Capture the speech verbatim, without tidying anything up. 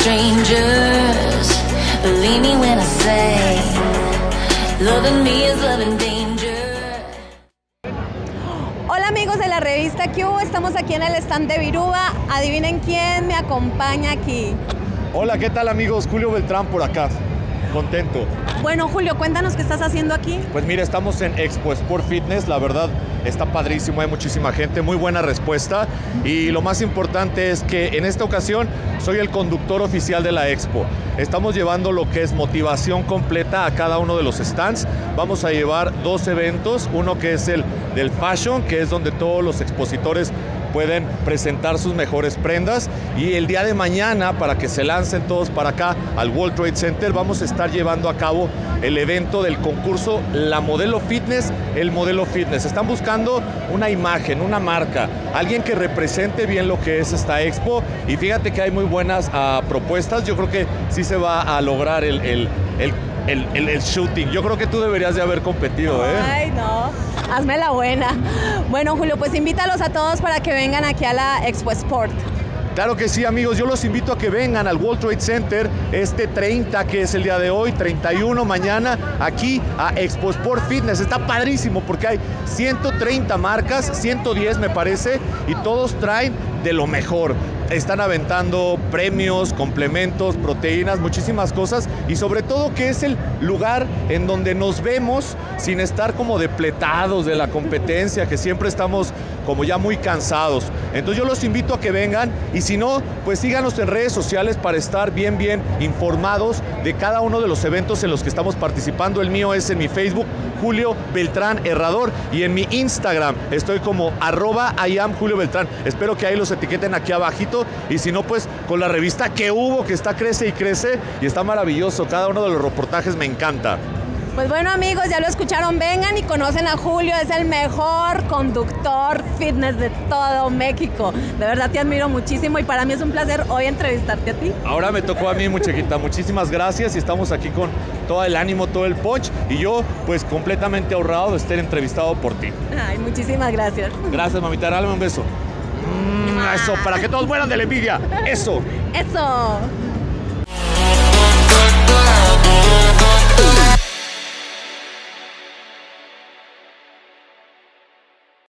strangers. Believe me when I say, loving me is loving danger. Hola amigos de la revista Q, estamos aquí en el stand de Viruba. Adivinen quién me acompaña aquí. Hola, ¿qué tal amigos? Julio Beltrán por acá, contento. Bueno Julio, cuéntanos qué estás haciendo aquí. Pues mira, estamos en Expo Sport Fitness, la verdad está padrísimo, hay muchísima gente, muy buena respuesta y lo más importante es que en esta ocasión soy el conductor oficial de la Expo. Estamos llevando lo que es motivación completa a cada uno de los stands. Vamos a llevar dos eventos, uno que es el del Fashion, que es donde todos los expositores pueden presentar sus mejores prendas, y el día de mañana, para que se lancen todos para acá al World Trade Center, vamos a estar llevando a cabo el evento del concurso La Modelo Fitness, el Modelo Fitness. Están buscando una imagen, una marca, alguien que represente bien lo que es esta expo, y fíjate que hay muy buenas uh, propuestas. Yo creo que sí se va a lograr el, el, el El, el, el shooting. Yo creo que tú deberías de haber competido, ¿eh? Ay, no, hazme la buena. Bueno, Julio, pues invítalos a todos para que vengan aquí a la Expo Sport. Claro que sí, amigos, yo los invito a que vengan al World Trade Center este treinta, que es el día de hoy, treinta y uno mañana, aquí a Expo Sport Fitness. Está padrísimo porque hay ciento treinta marcas, ciento diez me parece, y todos traen de lo mejor. Están aventando premios, complementos, proteínas, muchísimas cosas, y sobre todo que es el lugar en donde nos vemos sin estar como depletados de la competencia, que siempre estamos como ya muy cansados. Entonces yo los invito a que vengan, y si no, pues síganos en redes sociales para estar bien bien informados de cada uno de los eventos en los que estamos participando. El mío es en mi Facebook, Julio Beltrán Herrador, y en mi Instagram estoy como arroba I am Julio Beltrán. Espero que ahí los etiqueten aquí abajito, y si no, pues con la revista que hubo, que está crece y crece, y está maravilloso. Cada uno de los reportajes me encanta. Pues bueno amigos, ya lo escucharon, vengan y conocen a Julio, es el mejor conductor fitness de todo México. De verdad te admiro muchísimo y para mí es un placer hoy entrevistarte a ti. Ahora me tocó a mí, muchachita, muchísimas gracias, y estamos aquí con todo el ánimo, todo el punch, y yo pues completamente ahorrado de estar entrevistado por ti. Ay, muchísimas gracias. Gracias, mamita, dale un beso. Mm, eso, para que todos mueran de la envidia, eso. Eso.